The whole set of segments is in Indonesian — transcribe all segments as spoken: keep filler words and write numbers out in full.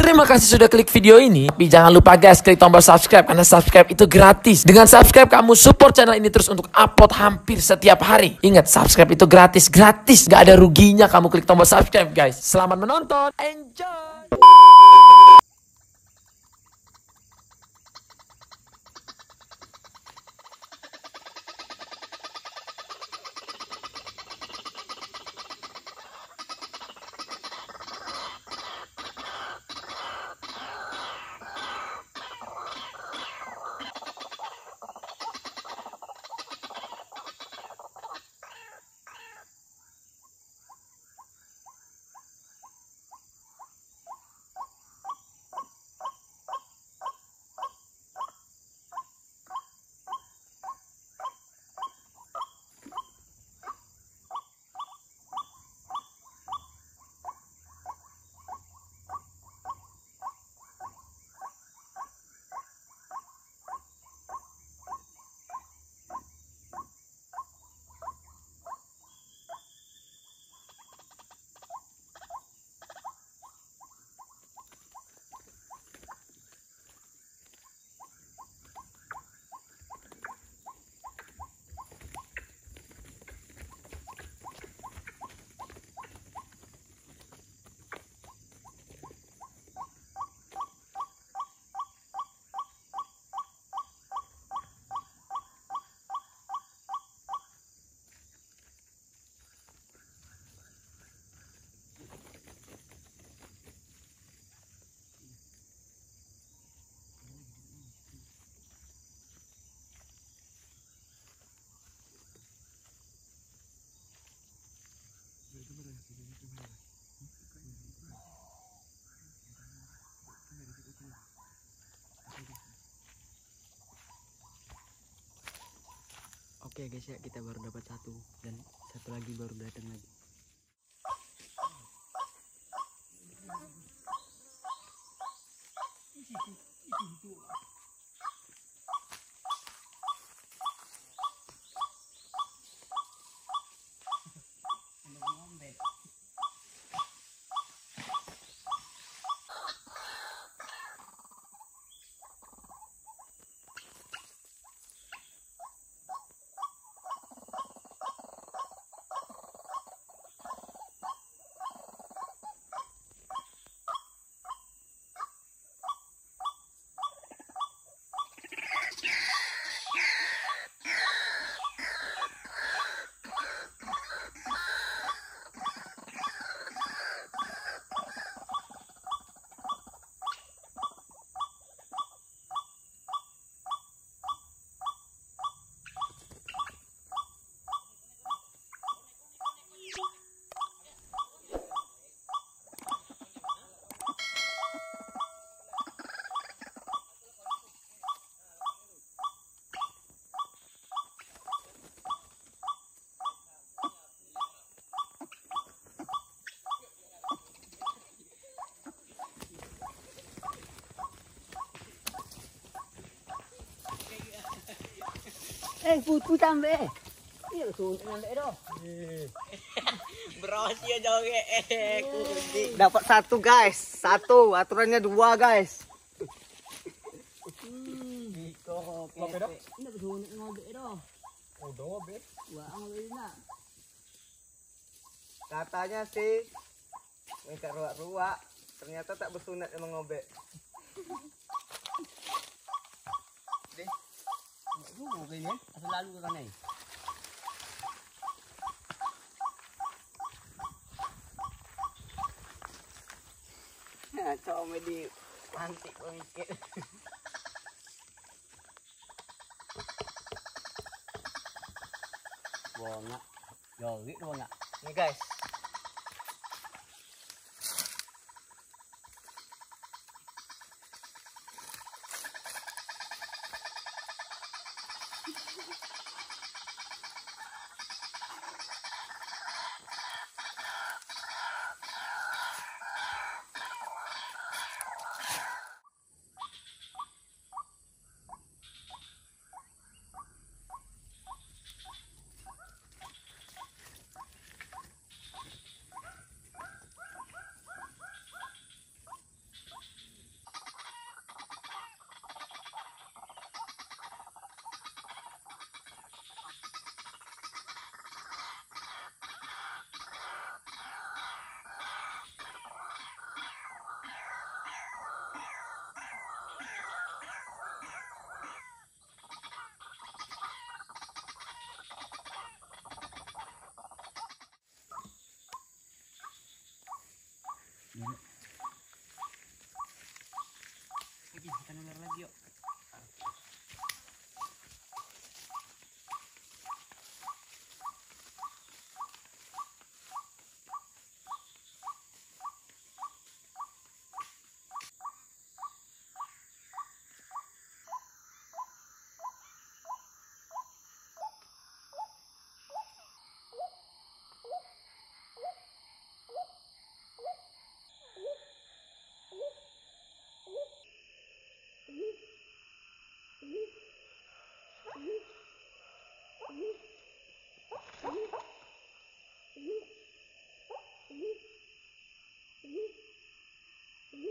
Terima kasih sudah klik video ini. Tapi jangan lupa guys, klik tombol subscribe karena subscribe itu gratis. Dengan subscribe kamu support channel ini terus untuk upload hampir setiap hari. Ingat, subscribe itu gratis, gratis, gak ada ruginya kamu klik tombol subscribe guys. Selamat menonton, enjoy. Oke guys ya, kita baru dapat satu dan satu lagi baru datang lagi. Eh, putu sampai. Iya, tuh ngambil dah. Berhasil joget eh kunci. Dapat satu guys, satu aturannya dua guys. Iko Ini betul ngambil dah. Udah be. Wah, ngambil nak. Katanya sih mereka ruak-ruak, ternyata tak bersunat emang ngobek. Deh. Dulu kayaknya, asal lalu ke kanan. Nah, coba di pantik mikir. Bonga. Joget bonga. Nih guys.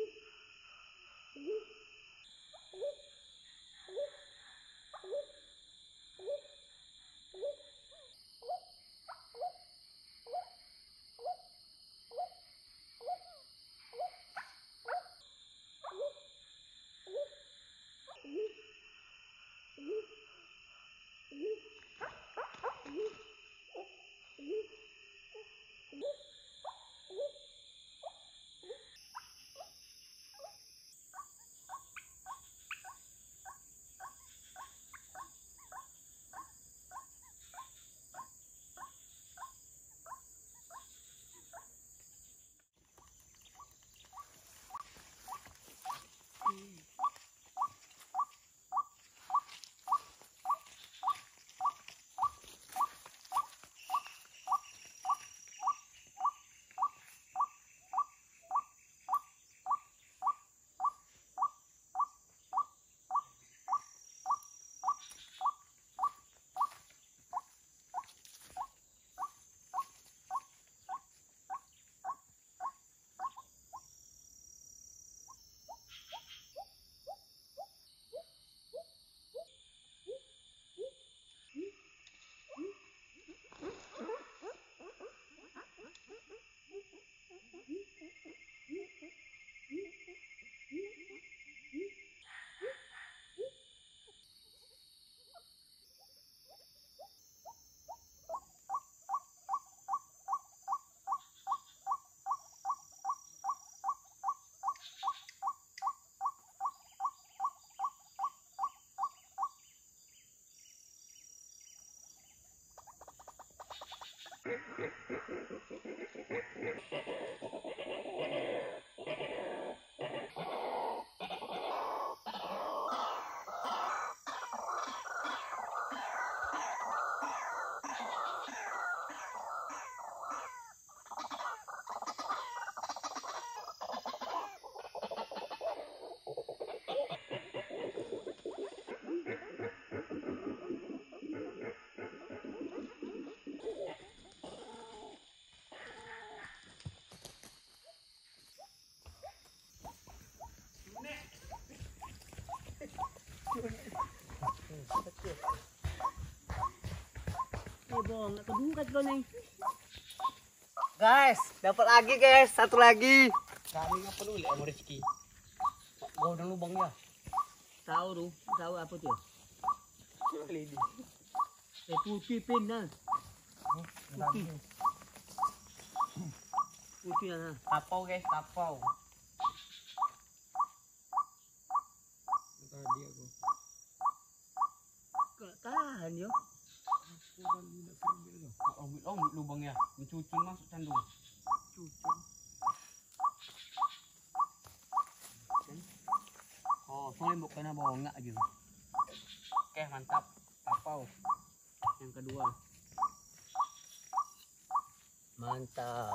Eh bong, nak kedungkat kau nih. Guys, dapat lagi guys, satu lagi. Kami ngapa dulu ya mau rezeki. Gua udah lubang ya. Tahu tu, tahu apa tu? Lidi. Eh putih pin dah. Putih. Putih dah. Tapau guys, tapau. Tadi aku. Kau tahan yo. Ambil oh lubangnya, mencucun masuk candung. Cucun. Oh, soalnya bukan apa enggak gitu. Oke, mantap. Tapau. Yang kedua. Mantap.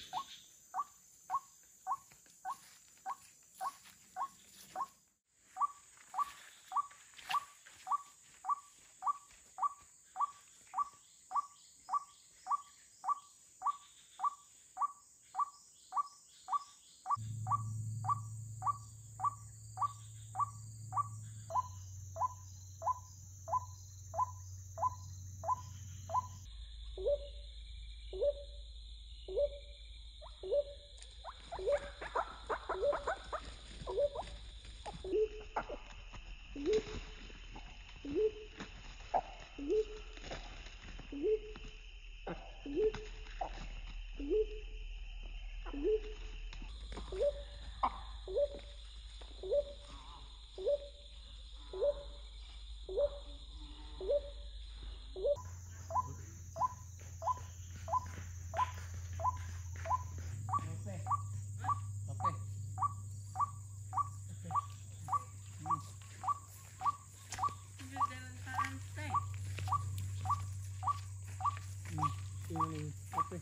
Ini apa?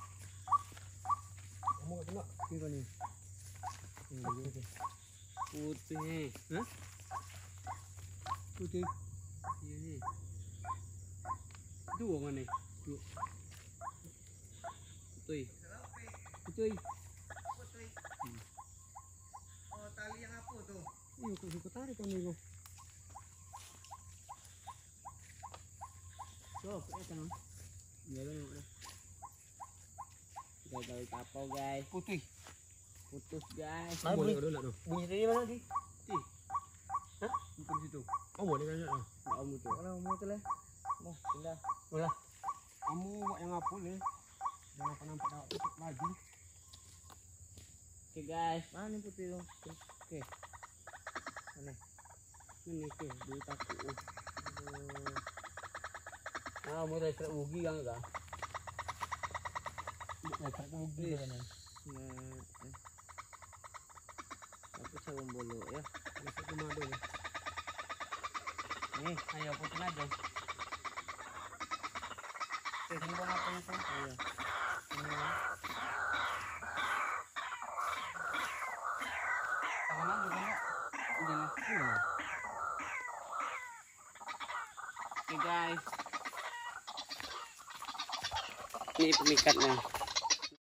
Kamu nggak kena? Ini nih. Ini putih. Hah? Putih. Iya nih. Dua mana? Dua. Putih. Putih. ikut tarik kan nih. So, kita kan. Ya kan udah. Gagal kapau guys. Putih. Putus guys. Nah, boleh dulu lah tuh. Bunyi tadi mana sih? Hah? Bukan situ. Oh, boleh kan lah. Enggak om itu. Kalau mau tuh lah. Mau pindah. Ulah. Kamu buat yang apa nih? Jangan pernah nampak tutup lagi. Oke guys. Mana nih putih tuh? Oke. Mana? Ini ke dulu takut. Aduh. Ah, mau dari serak ugi kan enggak? Bukan tak ugi kan. Nah, eh. Aku sarung bolu ya. Masuk ke madu nih. Nih, ayo putin aja. Oke, ini bang apa itu? Ayo. Ini. Tangan juga enggak? Udah lah. Oke guys. Ini pemikatnya.